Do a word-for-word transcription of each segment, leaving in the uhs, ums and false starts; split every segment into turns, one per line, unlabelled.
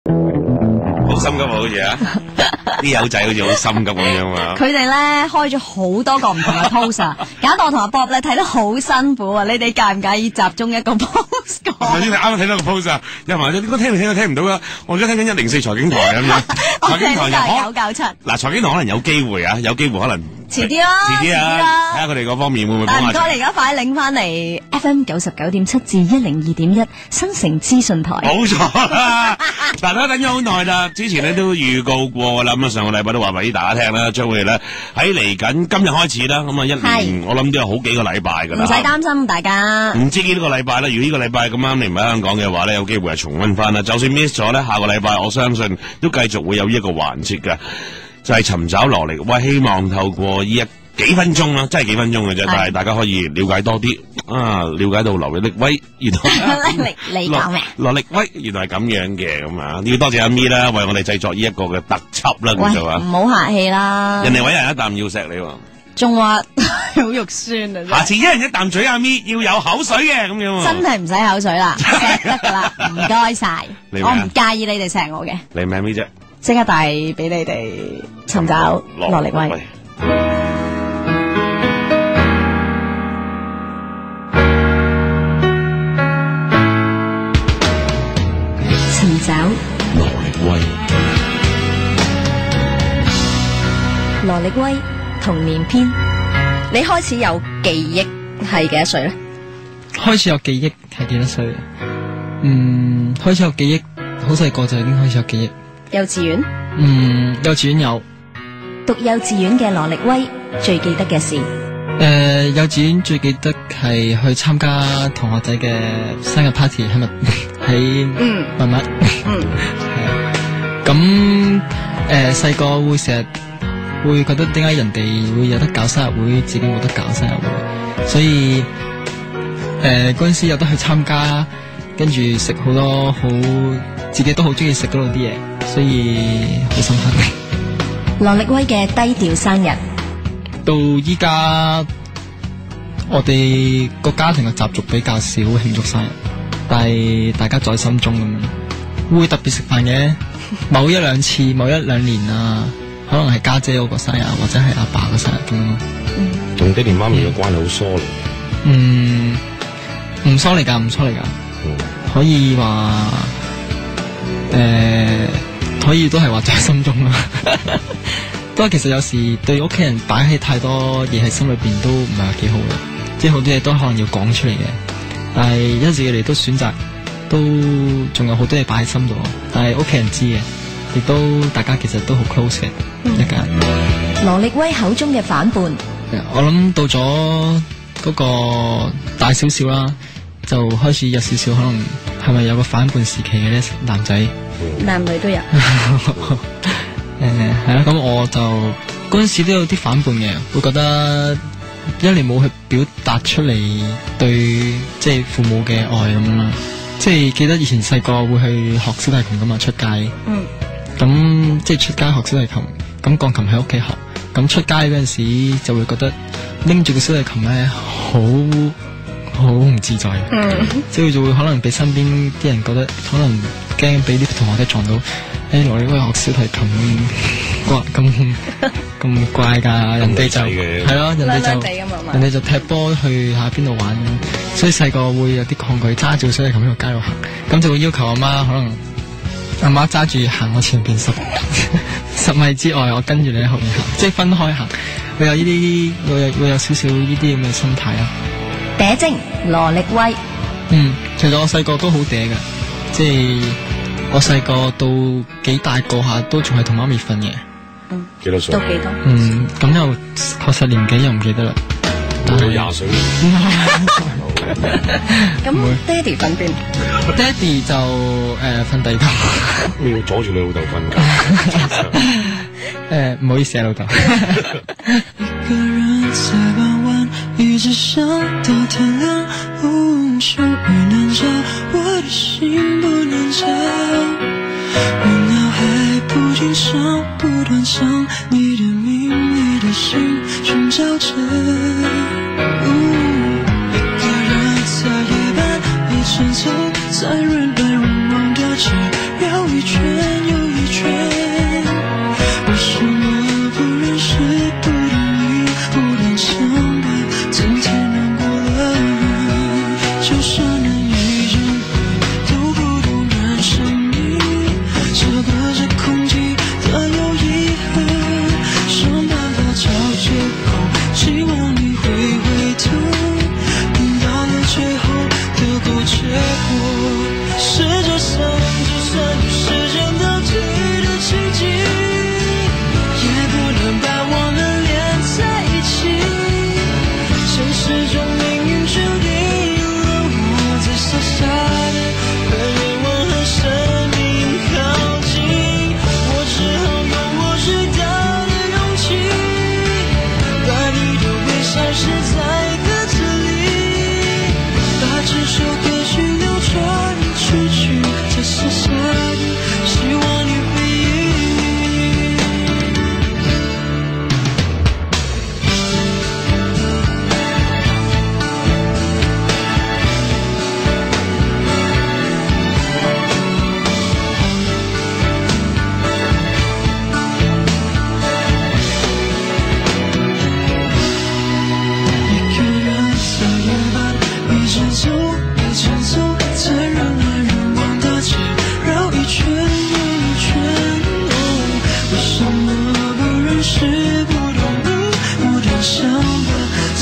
好心急啊，好似啊，啲友仔好似好心急咁樣啊。
佢哋咧開咗好多個唔同嘅 post 啊，搞到我同阿 Bob 咧睇得好辛苦啊！你哋介唔介意集中一個 post 講？
頭先你啱啱睇到個 post 啊，又話點解聽嚟聽都聽唔到噶？我而家聽緊一零四財經台咁樣，財經台
有九九七。
嗱，財經台可能有機會啊，有機會可能
遲啲啦，
遲啲啊，睇下佢哋嗰方面會唔會幫下。
唔該，你而家快領翻嚟 F M 九十九點七至一零二點一新城資訊台。
冇錯啦，大家等咗好耐啦，之前咧都預告過啦，咁啊上個禮拜都話俾大家聽啦，將會咧喺嚟緊今日開始啦，咁啊一年我諗都有好幾個禮拜噶啦，
唔使擔心大家。
唔知幾多個禮拜啦，如果呢個禮拜咁啱你唔喺香港嘅話咧，有機會係重溫翻啦。就算 miss 咗咧，下個禮拜我相信都繼續會有呢一個環節嘅，就係尋找羅力威，希望透過呢一幾分鐘啦，真係幾分鐘嘅啫，但係大家可以了解多啲啊，了解到羅力威原來
你你講咩？
羅力威原來係咁樣嘅，咁啊，要多謝阿咪啦，為我哋製作呢一個嘅特輯啦，叫做啊，
唔好客氣啦，
人哋搵人一啖要錫你喎，
仲話好肉酸啊！
下次一人一啖嘴，阿咪要有口水嘅咁樣，
真係唔使口水啦，錫得噶啦，唔該晒，我唔介意你哋錫我嘅。
你名咩啫？
即刻帶俾你哋尋找羅力威。尋找
羅力威，
羅力威童年篇。你開始有記憶係幾多歲咧？
開始有記憶係幾多歲？嗯，開始有記憶，好細個就已經開始有記憶。
幼稚園？
嗯，幼稚園有。
讀幼稚園嘅羅力威最記得嘅事？
誒、呃，幼稚園最記得係去參加同學仔嘅生日 party， 係咪喺
嗯
密密？
嗯，
係。咁誒細個會成日會覺得點解人哋會有得搞生日會，自己冇得搞生日會，所以誒嗰陣時有得去參加，跟住食好多好自己都好中意食嗰度啲嘢，所以好深刻。
羅力威嘅低調生日，
到依家我哋個家庭嘅習俗比較少慶祝生日，但係大家在心中咁樣，會特別食飯嘅，某一兩次，某一兩年啊，可能係家姐嗰個生日，或者係阿爸個生日咁樣咯。
同爹哋媽咪嘅關係好疏離。
嗯，唔疏離噶，唔疏離噶，
嗯、
可以話誒、呃，可以都係話在心中啦。不過其實有時對屋企人擺起太多嘢喺心裏邊都唔係話幾好嘅，即係好多嘢都可能要講出嚟嘅。但係一直以嚟都選擇，都仲有好多嘢擺喺心度，但係屋企人知嘅，亦都大家其實都好 close 嘅、嗯、一家人。
羅力威口中嘅反叛，
我諗到咗嗰個大少少啦，就開始有少少可能係咪有個反叛時期嘅咧？男仔，
男女都有。
誒係啦，咁我就嗰陣時都有啲反叛嘅，會覺得一嚟冇去表達出嚟對即係父母嘅愛咁樣啦。即係記得以前細個會去學小提琴噶嘛，出街。嗯。咁即係出街學小提琴，咁鋼琴喺屋企學。咁出街嗰陣時就會覺得拎住個小提琴咧，好好唔自在。嗯。即係就會可能俾身邊啲人覺得，可能驚俾啲同學仔撞到。誒，羅力威學小提琴咁咁咁怪噶，人哋就係咯，人哋就人哋就踢波去下邊度玩，所以細個會有啲抗拒，揸住小提琴喺度街度行，咁就會要求阿媽，可能阿媽揸住行我前邊十十米之外，我跟住你喺後面行，即係分開行，會有呢啲會有會有少少呢啲咁嘅心態啊。
嗲精羅力威，
嗯，其實我細個都好嗲嘅，即係。我細個到幾大個下都仲係同媽咪瞓嘅。
嗯，
幾多歲？
都幾多？
嗯，咁又確實年紀又唔記得啦。
到廿歲。
咁爹哋瞓邊？
爹哋就誒瞓第二度。
你要阻住你老豆瞓覺。
誒，唔好意思啊，老豆。
一個人在傍晚，一直想到天亮，終於能找我的心不能找，我腦海不禁上不斷唱你的名，你的心尋找着。一個人在夜半，一層層在人來人往的街繞一圈。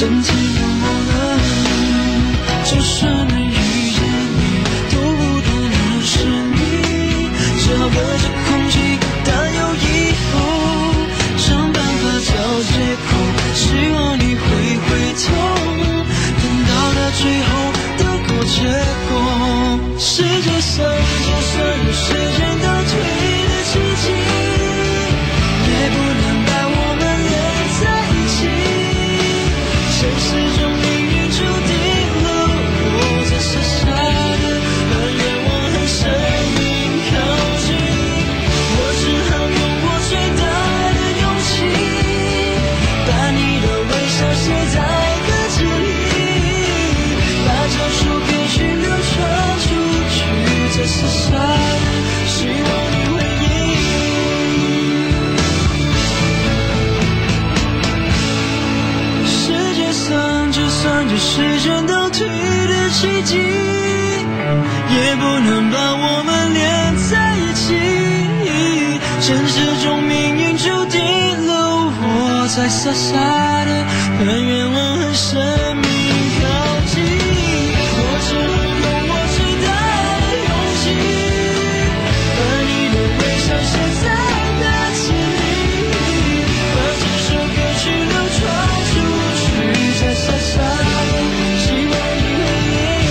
真情流露了。就算没遇见你，都不可能是你，只好隔着空气但有以后，想办法找借口，希望你会回头，等到了最后得过且过。世界上就算有时间倒退的奇迹，也不能把我们连在一起。现实中命运注定了我在傻傻的很愿望很生命靠近，我只好用我最大的勇气，把你的微笑写在歌词里，把这首歌曲流传出去，这傻傻的希望你回应。世界上就算有时间倒退的奇迹，也不能把我们连在一起。现实中命运注定了我在傻傻的很愿望很生命靠近，我只能用我最大的勇气，把你的微笑写在歌词里，把这首歌曲流传出去，在傻傻的希望你回应。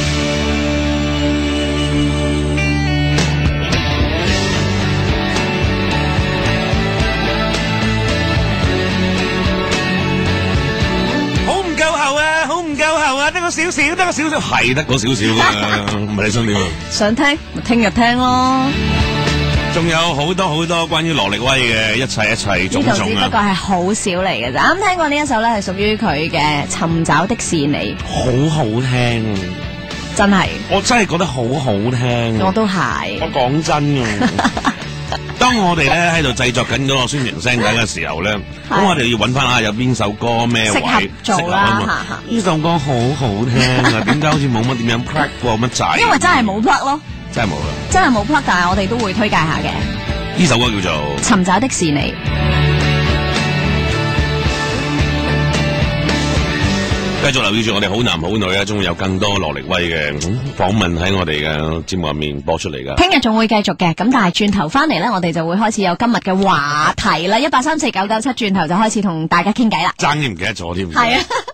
好唔夠喉啊，好唔夠喉啊，得個少少，得個少少，係得個少少噶，唔係你想點啊？
想聽咪聽日聽咯。
仲有好多好多關於羅力威嘅一切一切種
呢度只
種
不過
啊，
係好少嚟嘅咋。啱聽過呢一首咧，係屬於佢嘅《尋找的是你》，
好好聽，
真係
我真係覺得好好聽。
我都係。
我講真嘅，當我哋咧喺度製作緊嗰個宣傳聲帶嘅時候咧，咁
係
我哋要揾翻下有邊首歌咩位
適合做啦
適合啊嘛
哈哈
呢首歌好好聽啊，點解好似冇乜點樣 plug 過乜滯？
因為真係冇 plug 咯，
真係冇啦。
真係冇 plug，但係我哋都會推介下嘅。
呢首歌叫做
《尋找的是你》。
繼續留意住我哋好男好女啊，仲會有更多羅力威嘅嗯訪問喺我哋嘅節目入面播出嚟噶。
聽日仲會繼續嘅，咁但係轉頭翻嚟咧，我哋就會開始有今日嘅話題啦。一八三四九九七，轉頭就開始同大家傾偈啦。
爭啲唔記得咗添。
係啊。